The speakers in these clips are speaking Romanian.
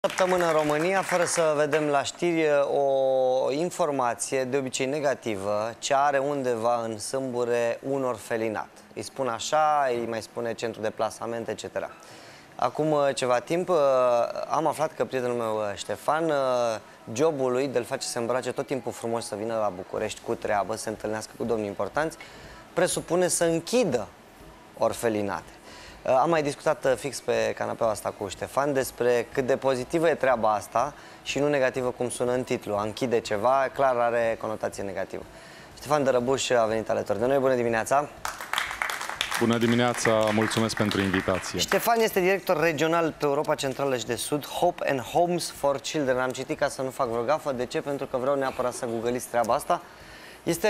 Săptămână în România, fără să vedem la știri o informație de obicei negativă ce are undeva în sâmbure un orfelinat. Îi spun așa, îi mai spune centru de plasament, etc. Acum ceva timp am aflat că prietenul meu Ștefan, jobul lui de îl face să se îmbrace tot timpul frumos, să vină la București cu treabă, să se întâlnească cu domni importanți, presupune să închidă orfelinate. Am mai discutat fix pe canapeaua asta cu Ștefan despre cât de pozitivă e treaba asta și nu negativă cum sună în titlu. A închide ceva, clar are conotație negativă. Ștefan Dărăbuș a venit alături de noi. Bună dimineața! Bună dimineața, mulțumesc pentru invitație. Ștefan este director regional pe Europa Centrală și de Sud, Hope and Homes for Children. Am citit ca să nu fac vreo gafă. De ce? Pentru că vreau neapărat să googăliți treaba asta. Este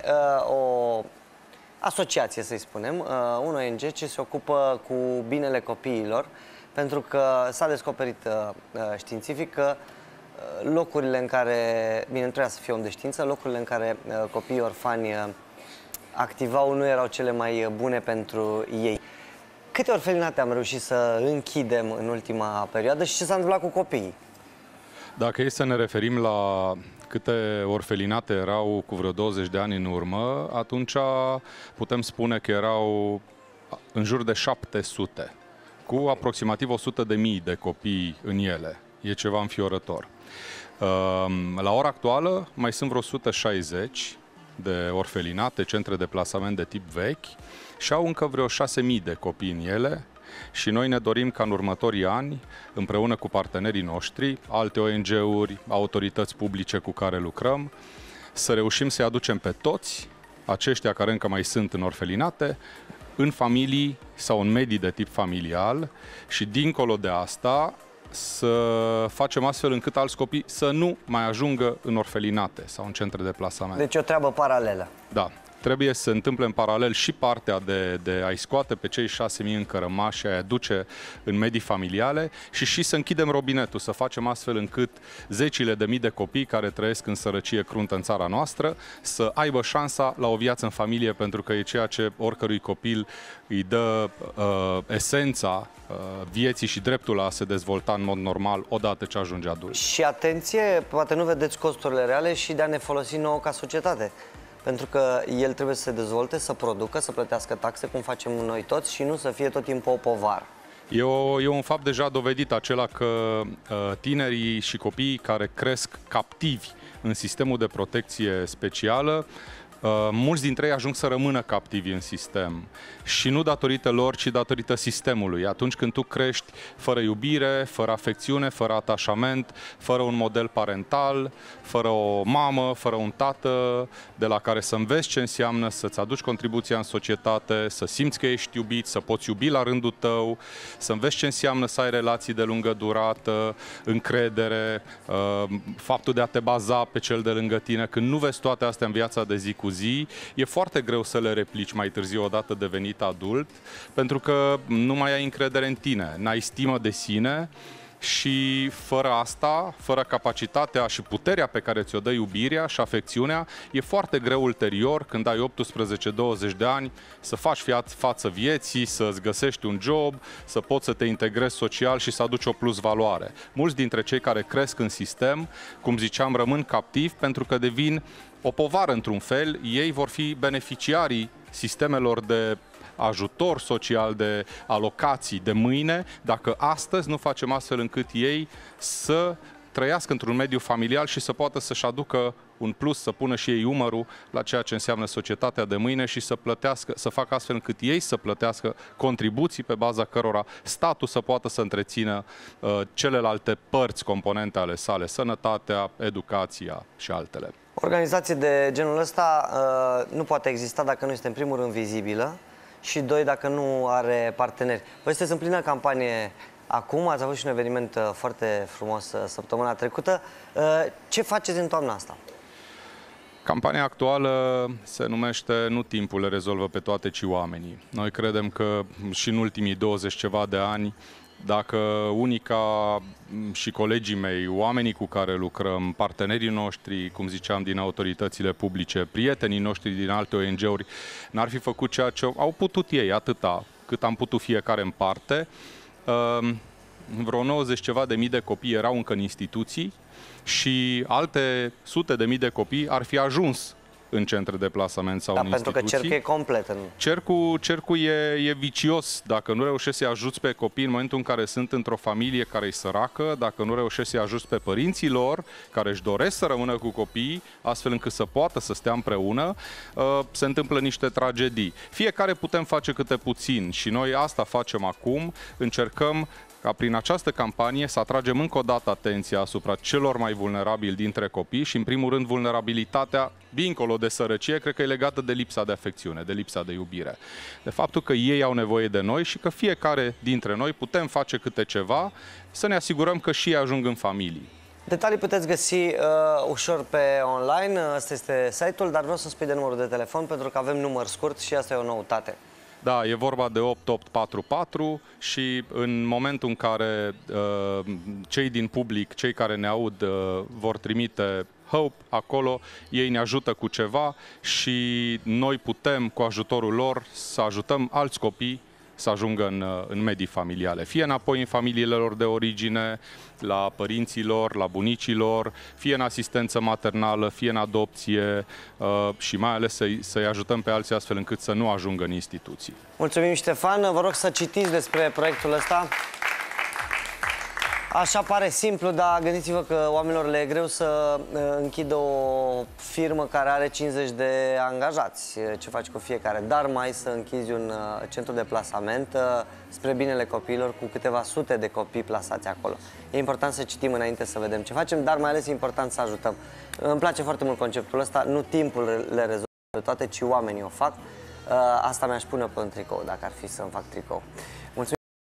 o asociație, să-i spunem, un ONG ce se ocupă cu binele copiilor, pentru că s-a descoperit științific că locurile în care, bine, nu trebuia să fie om de știință, locurile în care copiii orfani activau nu erau cele mai bune pentru ei. Câte orfelinate am reușit să închidem în ultima perioadă și ce s-a întâmplat cu copiii? Dacă e să ne referim la câte orfelinate erau cu vreo 20 de ani în urmă, atunci putem spune că erau în jur de 700, cu aproximativ 100.000 de copii în ele. E ceva înfiorător. La ora actuală mai sunt vreo 160 de orfelinate, centre de plasament de tip vechi, și au încă vreo 6.000 de copii în ele. Și noi ne dorim ca în următorii ani, împreună cu partenerii noștri, alte ONG-uri, autorități publice cu care lucrăm, să reușim să-i aducem pe toți aceștia care încă mai sunt în orfelinate, în familii sau în medii de tip familial și, dincolo de asta, să facem astfel încât alți copii să nu mai ajungă în orfelinate sau în centre de plasament. Deci o treabă paralelă. Da. Trebuie să se întâmple în paralel și partea de a-i scoate pe cei 6.000 încă rămași și a-i aduce în medii familiale și să închidem robinetul, să facem astfel încât zecile de mii de copii care trăiesc în sărăcie cruntă în țara noastră să aibă șansa la o viață în familie, pentru că e ceea ce oricărui copil îi dă esența vieții și dreptul la a se dezvolta în mod normal odată ce ajunge adult. Și atenție, poate nu vedeți costurile reale și de a ne folosi nouă ca societate. Pentru că el trebuie să se dezvolte, să producă, să plătească taxe, cum facem noi toți, și nu să fie tot timpul o povară. E un fapt deja dovedit, acela că tinerii și copiii care cresc captivi în sistemul de protecție specială, mulți dintre ei ajung să rămână captivi în sistem. Și nu datorită lor, ci datorită sistemului. Atunci când tu crești fără iubire, fără afecțiune, fără atașament, fără un model parental, fără o mamă, fără un tată de la care să înveți ce înseamnă să-ți aduci contribuția în societate, să simți că ești iubit, să poți iubi la rândul tău, să înveți ce înseamnă să ai relații de lungă durată, încredere, faptul de a te baza pe cel de lângă tine. Când nu vezi toate astea în viața de zi cu zi, e foarte greu să le replici mai târziu odată devenit adult, pentru că nu mai ai încredere în tine, n-ai stimă de sine și fără asta, fără capacitatea și puterea pe care ți-o dă iubirea și afecțiunea, e foarte greu ulterior, când ai 18-20 de ani, să faci față vieții, să-ți găsești un job, să poți să te integrezi social și să aduci o plusvaloare. Mulți dintre cei care cresc în sistem, cum ziceam, rămân captivi pentru că devin o povară într-un fel. Ei vor fi beneficiarii sistemelor de ajutor social, de alocații de mâine, dacă astăzi nu facem astfel încât ei să trăiască într-un mediu familial și să poată să-și aducă un plus, să pună și ei umărul la ceea ce înseamnă societatea de mâine și să plătească, să facă astfel încât ei să plătească contribuții pe baza cărora statul să poată să întrețină celelalte părți, componente ale sale, sănătatea, educația și altele. Organizație de genul ăsta nu poate exista dacă nu este în primul rând vizibilă și doi, dacă nu are parteneri. Voi sunteți în plină campanie acum, ați avut și un eveniment foarte frumos săptămâna trecută. Ce faceți în toamna asta? Campania actuală se numește "Nu timpul le rezolvă pe toate, ci oamenii". Noi credem că și în ultimii 20 ceva de ani, dacă unii ca și colegii mei, oamenii cu care lucrăm, partenerii noștri, cum ziceam, din autoritățile publice, prietenii noștri din alte ONG-uri, n-ar fi făcut ceea ce au putut ei, atâta cât am putut fiecare în parte, vreo 90 ceva de mii de copii erau încă în instituții și alte sute de mii de copii ar fi ajuns în centre de plasament sau în pentru instituții. că cercul e complet. Cercul e vicios. Dacă nu reușești să-i ajuți pe copii în momentul în care sunt într-o familie care e săracă, dacă nu reușești să-i ajuți pe părinții lor, care își doresc să rămână cu copiii, astfel încât să poată să stea împreună, se întâmplă niște tragedii. Fiecare putem face câte puțin și noi asta facem acum, încercăm ca prin această campanie să atragem încă o dată atenția asupra celor mai vulnerabili dintre copii și, în primul rând, vulnerabilitatea, dincolo de sărăcie, cred că e legată de lipsa de afecțiune, de lipsa de iubire. De faptul că ei au nevoie de noi și că fiecare dintre noi putem face câte ceva să ne asigurăm că și ei ajung în familii. Detalii puteți găsi ușor pe online, ăsta este site-ul, dar vreau să spui de numărul de telefon pentru că avem număr scurt și asta e o noutate. Da, e vorba de 8844 și în momentul în care cei din public, cei care ne aud, vor trimite HOPE acolo, ei ne ajută cu ceva și noi putem, cu ajutorul lor, să ajutăm alți copii să ajungă în medii familiale. Fie înapoi în familiile lor de origine, la părinții lor, la bunicii lor, fie în asistență maternală, fie în adopție și mai ales să-i ajutăm pe alții astfel încât să nu ajungă în instituții. Mulțumim, Ștefan. Vă rog să citiți despre proiectul ăsta. Așa pare simplu, dar gândiți-vă că oamenilor le e greu să închidă o firmă care are 50 de angajați. Ce faci cu fiecare? Dar mai să închizi un centru de plasament spre binele copiilor cu câteva sute de copii plasați acolo. E important să citim înainte să vedem ce facem, dar mai ales e important să ajutăm. Îmi place foarte mult conceptul ăsta, nu timpul le rezolvă toate, ci oamenii o fac. Asta mi-aș pune pe un tricou, dacă ar fi să-mi fac tricou.